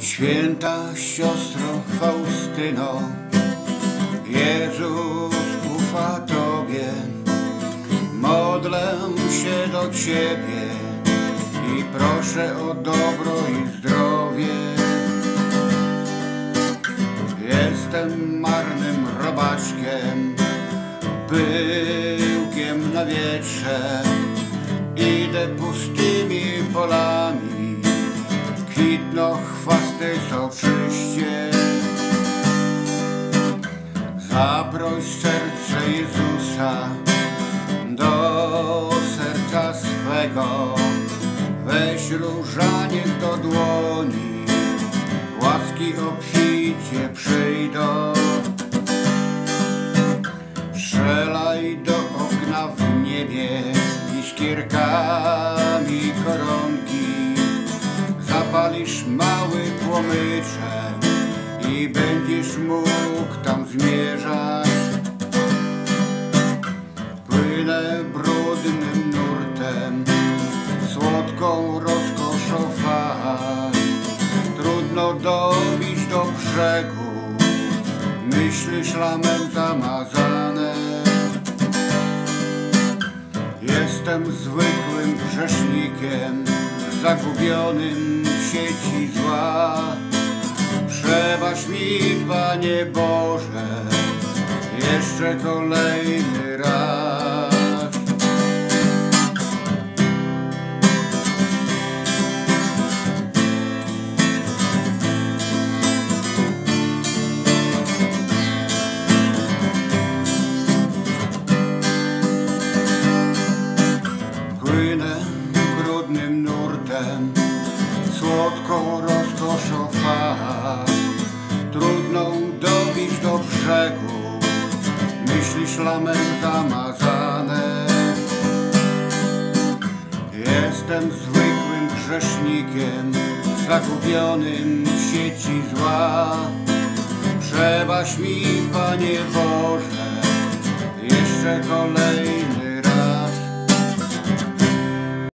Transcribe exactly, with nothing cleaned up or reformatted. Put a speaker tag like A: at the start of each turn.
A: Święta siostro Faustyno, Jezus ufa Tobie, modlę się do Ciebie i proszę o dobro i zdrowie. Jestem marnym robaczkiem, pyłkiem na wietrze, idę pustymi polami, kwitną chwasty soczyście. Zaproś serce Jezusa do serca swego, weź różaniec do dłoni, łaski obficie przyjdą. Strzelaj do okna w niebie iskierkami koronki, zapalisz mały płomyczek i będziesz mógł tam zmierzać. Płynę brudnym nurtem, słodką rozkoszą fal, trudno dobić do brzegu, myśli szlamem zamazane. Jestem zwykłym grzesznikiem, zagubionym w sieci zła. Przebacz mi, Panie Boże, jeszcze kolejny raz. Płynę brudnym nurtem, słodką rozkoszą fal, trudną dobić do brzegu, myśli szlamem zamazane. Jestem zwykłym grzesznikiem, zagubionym w sieci zła. Przebacz mi, Panie Boże, jeszcze kolejny